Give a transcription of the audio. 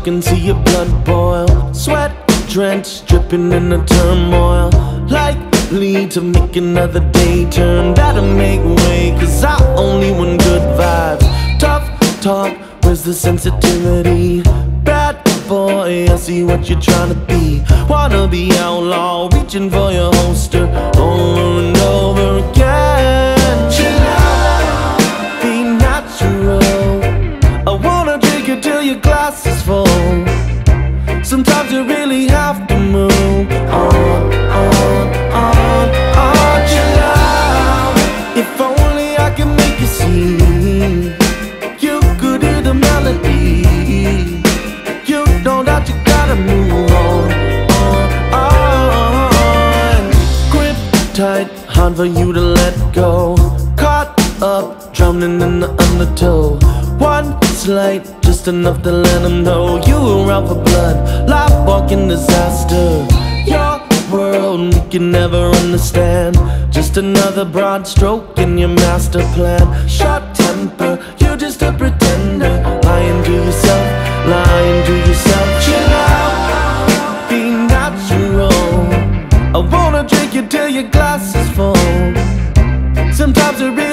can see your blood boil. Sweat drenched, dripping in the turmoil. Likely to make another day turn. That'll make way, cause I only want good vibes. Tough talk, where's the sensitivity? Bad boy, I see what you're trying to be. Wanna be outlaw, reaching for your holster over and over again. Chill out, be natural. I wanna drink you till your glass is full. Sometimes you really have to move on. Chill out. If only I can make you see you could hear the melody. You know that you gotta move on. Grip tight, hard for you to let go. Caught up, drowning in the undertow. One slight, just enough to let them know you were out for blood, life walking disaster. Your world we can never understand. Just another broad stroke in your master plan. Short temper, you're just a pretender. Lying to yourself, lying to yourself. Chill out, be natural. I wanna drink you till your glass is full. Sometimes it really